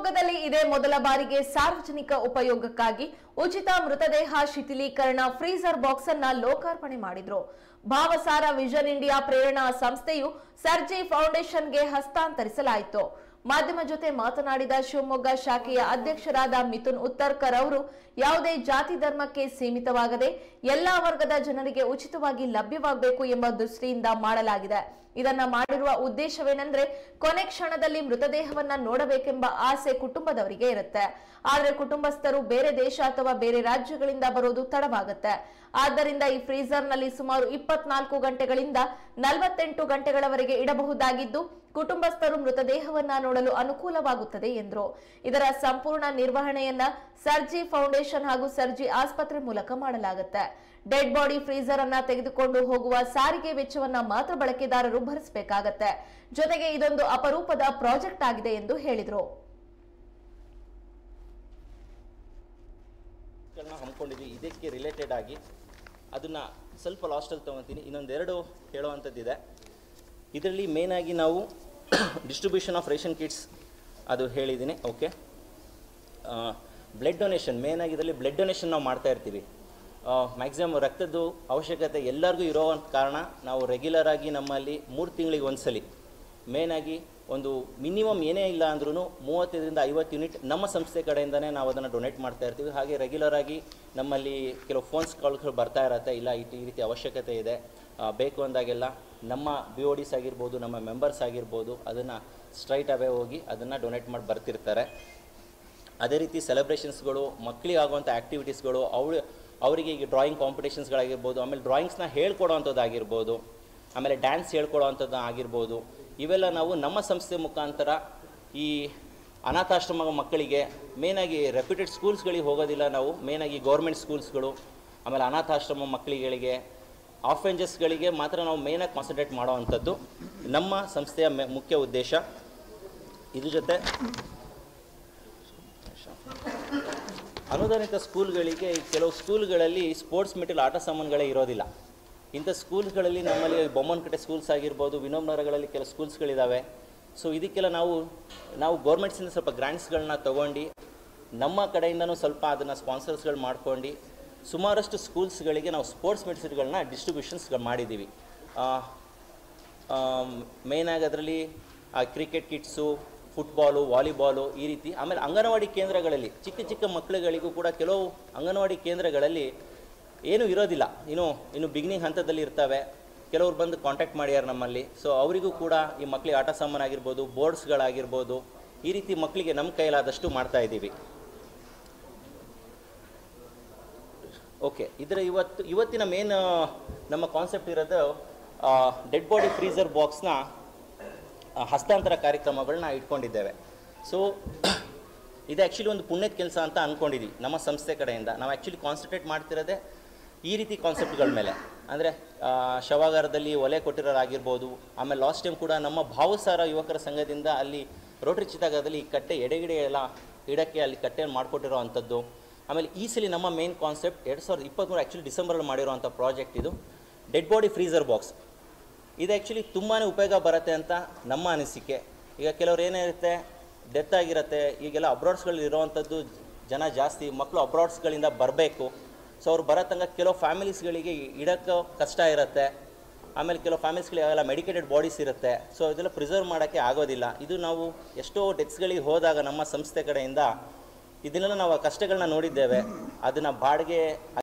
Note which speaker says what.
Speaker 1: ಶಿವಮೊಗ್ಗದಲ್ಲಿ ಇದೇ ಮೊದಲ ಬಾರಿಗೆ ಸಾರ್ವಜನಿಕ ಉಪಯೋಗಕ್ಕಾಗಿ ಉಚಿತ ಮೃತದೇಹ ಶಿಥಿಲೀಕರಣ ಫ್ರೀಜರ್ ಬಾಕ್ಸ್ ಅನ್ನು ಲೋಕಾರ್ಪಣೆ ಮಾಡಿದ್ರು. ಭಾವಸಾರ ವಿಷನ್ ಇಂಡಿಯಾ ಪ್ರೇರಣಾ ಸಂಸ್ಥೆಯು ಸರ್ಜಿ ಫೌಂಡೇಶನ್ಗೆ ಹಸ್ತಾಂತರಿಸಲಾಯಿತು. ಮಾಧ್ಯಮ ಜೊತೆ ಮಾತನಾಡಿದ ಶಿವಮೊಗ್ಗ ಶಾಖೆಯ ಅಧ್ಯಕ್ಷರಾದ ಮಿಥುನ್ ಉತ್ತರ್ಕರ್ ಅವರು ಯಾವುದೇ ಜಾತಿ ಧರ್ಮಕ್ಕೆ ಸೀಮಿತವಾಗದೆ ಎಲ್ಲಾ ವರ್ಗದ ಜನರಿಗೆ ಉಚಿತವಾಗಿ ಲಭ್ಯವಾಗಬೇಕು ಎಂಬ ದೃಷ್ಟಿಯಿಂದ ಮಾಡಲಾಗಿದೆ. ಇದನ್ನ ಮಾಡಿರುವ ಉದ್ದೇಶವೇನೆಂದ್ರೆ ಕೊನೆ ಕ್ಷಣದಲ್ಲಿ ಮೃತದೇಹವನ್ನ ನೋಡಬೇಕೆಂಬ ಆಸೆ ಕುಟುಂಬದವರಿಗೆ ಇರುತ್ತೆ. ಆದ್ರೆ ಕುಟುಂಬಸ್ಥರು ಬೇರೆ ದೇಶ ಅಥವಾ ಬೇರೆ ರಾಜ್ಯಗಳಿಂದ ಬರೋದು ತಡವಾಗುತ್ತೆ. ಆದ್ದರಿಂದ ಈ ಫ್ರೀಜರ್ ನಲ್ಲಿ ಸುಮಾರು 24 ಗಂಟೆಗಳಿಂದ 48 ಗಂಟೆಗಳವರೆಗೆ ಇಡಬಹುದಾಗಿದ್ದು ಕುಟುಂಬಸ್ಥರು ಮೃತದೇಹವನ್ನ ನೋಡಲು ಅನುಕೂಲವಾಗುತ್ತದೆ ಎಂದರು. ಇದರ ಸಂಪೂರ್ಣ ನಿರ್ವಹಣೆಯನ್ನ ಸರ್ಜಿ ಫೌಂಡೇಶನ್ ಹಾಗೂ ಸರ್ಜಿ ಆಸ್ಪತ್ರೆ ಮೂಲಕ ಮಾಡಲಾಗುತ್ತೆ. ಡೆಡ್ ಬಾಡಿ ಫ್ರೀಜರ್ ಅನ್ನ ತೆಗೆದುಕೊಂಡು ಹೋಗುವ ಸಾರಿಗೆ ವೆಚ್ಚವನ್ನ ಮಾತ್ರ ಬಳಕೆದಾರರು ಭರಿಸಬೇಕಾಗತ್ತೆ. ಜೊತೆಗೆ ಇದೊಂದು ಅಪರೂಪದ ಪ್ರಾಜೆಕ್ಟ್ ಆಗಿದೆ ಎಂದು ಹೇಳಿದರು.
Speaker 2: ಹಮ್ಮಿಕೊಂಡಿದ್ವಿ. ಇದಕ್ಕೆ ರಿಲೇಟೆಡ್ ಆಗಿ ಅದನ್ನ ಸ್ವಲ್ಪ ಲಾಸ್ಟಲ್ಲಿ ತಗೊತೀನಿ. ಇನ್ನೊಂದೆರಡು ಹೇಳುವಂಥದ್ದಿದೆ. ಇದರಲ್ಲಿ ಮೇನ್ ಆಗಿ ನಾವು ಡಿಸ್ಟ್ರಿಬ್ಯೂಷನ್ ಆಫ್ ರೇಷನ್ ಕಿಟ್ಸ್ ಅದು ಹೇಳಿದ್ದೀನಿ. ಓಕೆ, ಬ್ಲಡ್ ಡೊನೇಷನ್ ಮೇನ್ ಆಗಿ ಇದರಲ್ಲಿ ಬ್ಲಡ್ ಡೊನೇಷನ್ ನಾವು ಮಾಡ್ತಾ ಇರ್ತೀವಿ. ಮ್ಯಾಕ್ಸಿಮಮ್ ರಕ್ತದ್ದು ಅವಶ್ಯಕತೆ ಎಲ್ಲರಿಗೂ ಇರೋ ಕಾರಣ ನಾವು ರೆಗ್ಯುಲರ್ ಆಗಿ ನಮ್ಮಲ್ಲಿ 3 ತಿಂಗಳಿಗೆ ಒಂದ್ಸಲಿ ಮೇನ್ ಆಗಿ ಒಂದು ಮಿನಿಮಮ್ ಏನೇ ಇಲ್ಲ ಅಂದ್ರೂ 35ರಿಂದ 50 ಯೂನಿಟ್ ನಮ್ಮ ಸಂಸ್ಥೆ ಕಡೆಯಿಂದನೇ ನಾವು ಅದನ್ನು ಡೊನೇಟ್ ಮಾಡ್ತಾ ಇರ್ತೀವಿ. ಹಾಗೆ ರೆಗ್ಯುಲರ್ ಆಗಿ ನಮ್ಮಲ್ಲಿ ಕೆಲವು ಫೋನ್ಸ್ ಕಾಲ್ಗಳು ಬರ್ತಾ ಇರತ್ತೆ, ಇಲ್ಲ ಈ ರೀತಿ ಅವಶ್ಯಕತೆ ಇದೆ ಬೇಕು ಅಂದಾಗೆಲ್ಲ ನಮ್ಮ BODs ಆಗಿರ್ಬೋದು, ನಮ್ಮ ಮೆಂಬರ್ಸ್ ಆಗಿರ್ಬೋದು, ಅದನ್ನು ಸ್ಟ್ರೈಟ್ ಅವೇ ಹೋಗಿ ಅದನ್ನು ಡೊನೇಟ್ ಮಾಡಿ ಬರ್ತಿರ್ತಾರೆ. ಅದೇ ರೀತಿ ಸೆಲೆಬ್ರೇಷನ್ಸ್ಗಳು, ಮಕ್ಕಳಿಗೆ ಆಗುವಂಥ ಆ್ಯಕ್ಟಿವಿಟೀಸ್ಗಳು, ಅವರಿಗೆ ಈಗ ಡ್ರಾಯಿಂಗ್ ಕಾಂಪಿಟೇಷನ್ಸ್ಗಳಾಗಿರ್ಬೋದು, ಆಮೇಲೆ ಡ್ರಾಯಿಂಗ್ಸ್ನ ಹೇಳ್ಕೊಡೋವಂಥದ್ದಾಗಿರ್ಬೋದು, ಆಮೇಲೆ ಡ್ಯಾನ್ಸ್ ಹೇಳ್ಕೊಡೋವಂಥದ್ದು ಆಗಿರ್ಬೋದು, ಇವೆಲ್ಲ ನಾವು ನಮ್ಮ ಸಂಸ್ಥೆ ಮುಖಾಂತರ ಈ ಅನಾಥಾಶ್ರಮ ಮಕ್ಕಳಿಗೆ ಮೇನಾಗಿ ರೆಪ್ಯೂಟೆಡ್ ಸ್ಕೂಲ್ಸ್ಗಳಿಗೆ ಹೋಗೋದಿಲ್ಲ. ನಾವು ಮೇನಾಗಿ ಗೌರ್ಮೆಂಟ್ ಸ್ಕೂಲ್ಸ್ಗಳು, ಆಮೇಲೆ ಅನಾಥಾಶ್ರಮ ಮಕ್ಕಳಿಗೆ, ಆಫೆಂಜಸ್ಗಳಿಗೆ ಮಾತ್ರ ನಾವು ಮೇನಾಗಿ ಕಾನ್ಸಂಟ್ರೇಟ್ ಮಾಡೋವಂಥದ್ದು ನಮ್ಮ ಸಂಸ್ಥೆಯ ಮುಖ್ಯ ಉದ್ದೇಶ. ಇದ್ರ ಜೊತೆ ಅನುದಾನಿತ ಸ್ಕೂಲ್ಗಳಿಗೆ ಕೆಲವು ಸ್ಕೂಲ್ಗಳಲ್ಲಿ ಸ್ಪೋರ್ಟ್ಸ್ ಮೆಟೀರಿಯಲ್ ಆಟ ಸಾಮಾನುಗಳೇ ಇರೋದಿಲ್ಲ. ಇಂಥ ಸ್ಕೂಲ್ಸ್ಗಳಲ್ಲಿ ನಮ್ಮಲ್ಲಿ ಬೊಮ್ಮನಕಟ್ಟೆ ಸ್ಕೂಲ್ಸ್ ಆಗಿರ್ಬೋದು, ವಿನೋಬನಗರಗಳಲ್ಲಿ ಕೆಲವು ಸ್ಕೂಲ್ಸ್ಗಳಿದ್ದಾವೆ. ಸೊ ಇದಕ್ಕೆಲ್ಲ ನಾವು ಗೌರ್ಮೆಂಟ್ಸಿಂದ ಸ್ವಲ್ಪ ಗ್ರ್ಯಾಂಟ್ಸ್ಗಳನ್ನ ತೊಗೊಂಡು ನಮ್ಮ ಕಡೆಯಿಂದನೂ ಸ್ವಲ್ಪ ಅದನ್ನು ಸ್ಪಾನ್ಸರ್ಸ್ಗಳು ಮಾಡ್ಕೊಂಡು ಸುಮಾರಷ್ಟು ಸ್ಕೂಲ್ಸ್ಗಳಿಗೆ ನಾವು ಸ್ಪೋರ್ಟ್ಸ್ ಮೆಟೀರಿಯಲ್ಗಳನ್ನ ಡಿಸ್ಟ್ರಿಬ್ಯೂಷನ್ಸ್ಗಳು ಮಾಡಿದ್ದೀವಿ. ಮೇಯ್ನಾಗಿ ಅದರಲ್ಲಿ ಕ್ರಿಕೆಟ್ ಕಿಟ್ಸು, ಫುಟ್ಬಾಲು, ವಾಲಿಬಾಲು ಈ ರೀತಿ. ಆಮೇಲೆ ಅಂಗನವಾಡಿ ಕೇಂದ್ರಗಳಲ್ಲಿ ಚಿಕ್ಕ ಮಕ್ಕಳುಗಳಿಗೂ ಕೂಡ ಕೆಲವು ಅಂಗನವಾಡಿ ಕೇಂದ್ರಗಳಲ್ಲಿ ಏನೂ ಇರೋದಿಲ್ಲ, ಇನ್ನು ಬಿಗಿನಿಂಗ್ ಹಂತದಲ್ಲಿ ಇರ್ತವೆ. ಕೆಲವ್ರು ಬಂದು ಕಾಂಟ್ಯಾಕ್ಟ್ ಮಾಡ್ಯಾರ ನಮ್ಮಲ್ಲಿ. ಸೊ ಅವರಿಗೂ ಕೂಡ ಈ ಮಕ್ಕಳಿಗೆ ಆಟ ಸಾಮಾನು ಆಗಿರ್ಬೋದು, ಬೋರ್ಡ್ಸ್ಗಳಾಗಿರ್ಬೋದು, ಈ ರೀತಿ ಮಕ್ಕಳಿಗೆ ನಮ್ಮ ಕೈಲಾದಷ್ಟು ಮಾಡ್ತಾ ಇದ್ದೀವಿ. ಓಕೆ, ಇದರ ಇವತ್ತಿನ ಮೇನ್ ನಮ್ಮ ಕಾನ್ಸೆಪ್ಟ್ ಇರೋದು ಡೆಡ್ ಬಾಡಿ ಫ್ರೀಜರ್ ಬಾಕ್ಸ್ನ ಹಸ್ತಾಂತರ ಕಾರ್ಯಕ್ರಮಗಳನ್ನ ಇಟ್ಕೊಂಡಿದ್ದೇವೆ. ಸೊ ಇದು ಆ್ಯಕ್ಚುಲಿ ಒಂದು ಪುಣ್ಯದ ಕೆಲಸ ಅಂತ ಅಂದ್ಕೊಂಡಿದ್ವಿ ನಮ್ಮ ಸಂಸ್ಥೆ ಕಡೆಯಿಂದ. ನಾವು ಆ್ಯಕ್ಚುಲಿ ಕಾನ್ಸಂಟ್ರೇಟ್ ಮಾಡ್ತಿರೋದೇ ಈ ರೀತಿ ಕಾನ್ಸೆಪ್ಟ್ಗಳ ಮೇಲೆ. ಅಂದರೆ ಶವಾಗಾರದಲ್ಲಿ ಒಲೆ ಕೊಟ್ಟಿರೋರಾಗಿರ್ಬೋದು, ಆಮೇಲೆ ಲಾಸ್ಟ್ ಟೈಮ್ ಕೂಡ ನಮ್ಮ ಭಾವಸಾರ ಯುವಕರ ಸಂಘದಿಂದ ಅಲ್ಲಿ ರೋಟರಿ ಚಿತಾಗಾರದಲ್ಲಿ ಈ ಕಟ್ಟೆ ಎಡೆಗಿಡೆ ಎಲ್ಲ ಇಡಕ್ಕೆ ಅಲ್ಲಿ ಕಟ್ಟೆಯನ್ನು ಮಾಡಿಕೊಟ್ಟಿರೋ ಅಂಥದ್ದು. ಆಮೇಲೆ ಈ ಸಲ ನಮ್ಮ ಮೇನ್ ಕಾನ್ಸೆಪ್ಟ್ 2023 ಆ್ಯಕ್ಚುಲಿ ಡಿಸೆಂಬರಲ್ಲಿ ಮಾಡಿರೋವಂಥ ಪ್ರಾಜೆಕ್ಟ್ ಇದು ಡೆಡ್ ಬಾಡಿ ಫ್ರೀಜರ್ ಬಾಕ್ಸ್. ಇದು ಆ್ಯಕ್ಚುಲಿ ತುಂಬಾ ಉಪಯೋಗ ಬರುತ್ತೆ ಅಂತ ನಮ್ಮ ಅನಿಸಿಕೆ. ಈಗ ಕೆಲವ್ರು ಏನಿರುತ್ತೆ, ಡೆತ್ ಆಗಿರುತ್ತೆ, ಈಗೆಲ್ಲ ಅಬ್ರಾಡ್ಸ್ಗಳಲ್ಲಿ ಇರೋವಂಥದ್ದು ಜನ ಜಾಸ್ತಿ, ಮಕ್ಕಳು ಅಬ್ರಾಡ್ಸ್ಗಳಿಂದ ಬರಬೇಕು. ಸೊ ಅವ್ರು ಬರೋ ತನಕ ಕೆಲವು ಫ್ಯಾಮಿಲೀಸ್ಗಳಿಗೆ ಇಡೋಕ್ಕೆ ಕಷ್ಟ ಇರುತ್ತೆ. ಆಮೇಲೆ ಕೆಲವು ಫ್ಯಾಮಿಲೀಸ್ಗಳಿಗೆಲ್ಲ ಮೆಡಿಕೇಟೆಡ್ ಬಾಡೀಸ್ ಇರುತ್ತೆ. ಸೊ ಇದೆಲ್ಲ ಪ್ರಿಸರ್ವ್ ಮಾಡೋಕ್ಕೆ ಆಗೋದಿಲ್ಲ. ಇದು ನಾವು ಎಷ್ಟೋ ಡೆತ್ಸ್ಗಳಿಗೆ ಹೋದಾಗ ನಮ್ಮ ಸಂಸ್ಥೆ ಕಡೆಯಿಂದ ಇದನ್ನೆಲ್ಲ ನಾವು ಕಷ್ಟಗಳನ್ನ ನೋಡಿದ್ದೇವೆ. ಅದನ್ನು ಬಾಡಿಗೆ